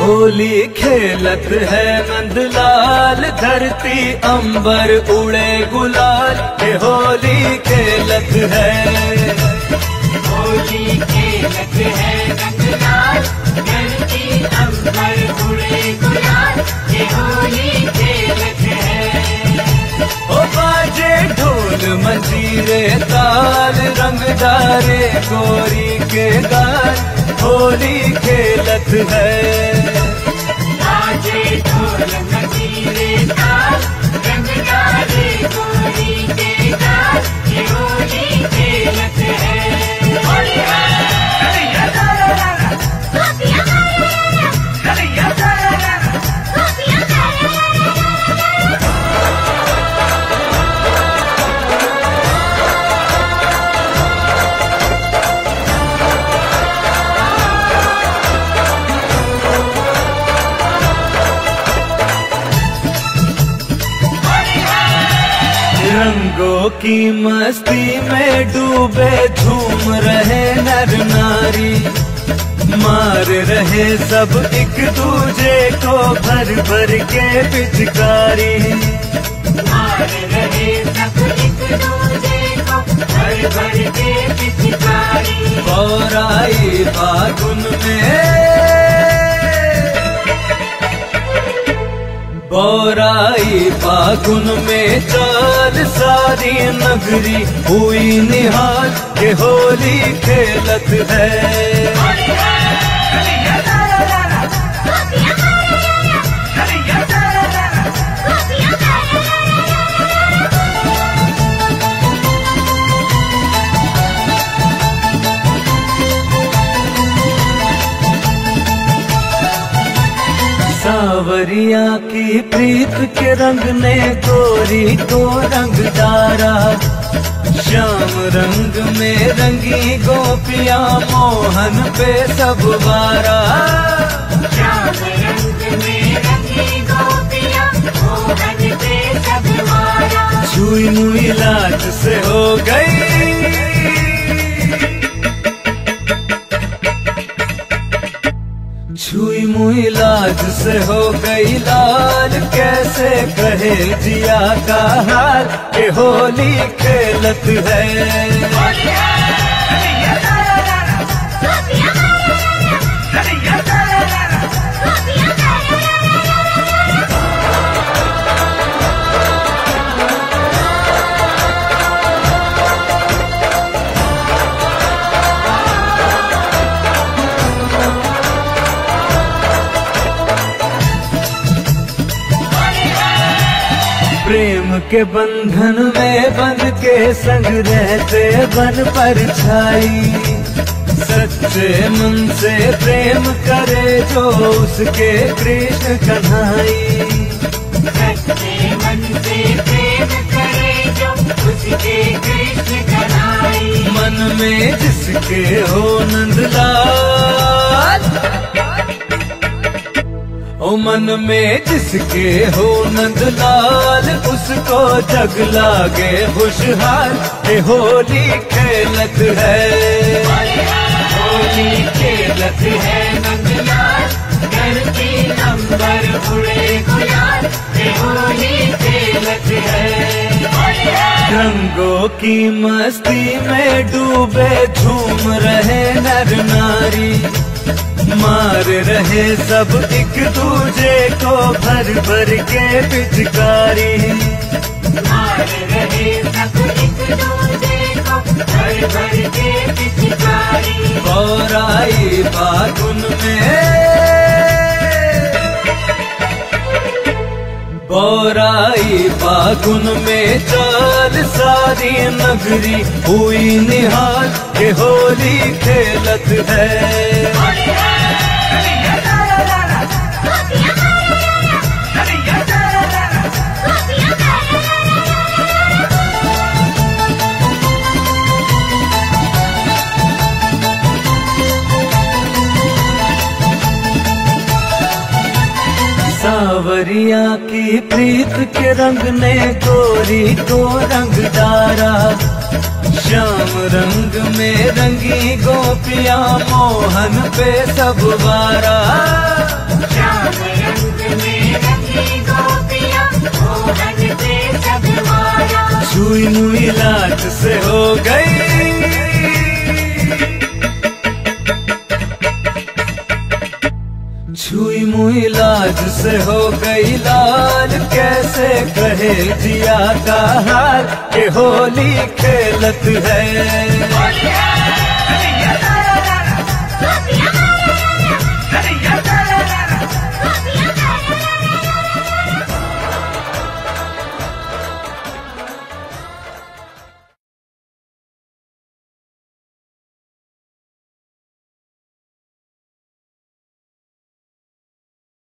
होली खेलत है नंदलाल, धरती अंबर उड़े गुलाल, ये होली खेलत है। होली खेलत है नंदलाल, धरती अंबर उड़े गुलाल, ये होली खेलत है। ओ बाजे ढोल मंजीरे ताल, रंग डारे गोरी के गाल, होली खेलत है। बाजे ढोल मंजीरे ताल, रंग डारे गोरी के गाल, ये होली खेलत है। होली है रंगों की मस्ती में डूबे झूम रहे नर नारी, मार रहे सब एक दूजे को भर भर के पिचकारी। मार रहे सब एक दूजे को भर भर के पिचकारी। और आई फागुन में, बोराई फागुन में चाल सारी नगरी हुई निहाल, के होली खेलत है। सावरिया की प्रीत के रंग ने गोरी को रंग डारा, श्याम रंग में रंगी गोपियां मोहन पे सब वारा। श्याम रंग में रंगी गोपियां मोहन पे सब वारा। छुई मुई लाज से हो गई, छुई मुई लाज से हो गई लाल, कैसे कहे जिया का हाल, के होली खेलत है। प्रेम के बंधन में बंध के संग रहते बन पर छाई, सच्चे मन से प्रेम करे जो उसके कृष्ण कन्हाई। सच्चे मन से प्रेम करे जो उसके कृष्ण कन्हाई। मन में जिसके हो नंदलाल, ओ मन में जिसके हो नंदलाल, उसको जग लागे खुशहाल, ये होली खेलत है। होली खेलत है नंदलाल, धरती अंबर उड़े गुलाल, ये होली खेलत है। रंगों की मस्ती में डूबे झूम रहे नर नारी, मार रहे सब एक दूजे को भर भर के पिचकारी। मार रहे सब एक दूजे को भर भर के पिचकारी। और आई फागुन में, बोराई फागुन में चाल सारी नगरी हुई निहाल, के होली खेलत है। सावरिया की प्रीत के रंग ने गोरी को रंग डारा, श्याम रंग में रंगी गोपियां मोहन पे सब वारा। श्याम रंग में रंगी गोपियां मोहन पे सब वारा। छुई मुई लाज से हो गई, छुई मुई लाज से हो गई लाल। कैसे कहे जिया का हाल, के होली खेलत है।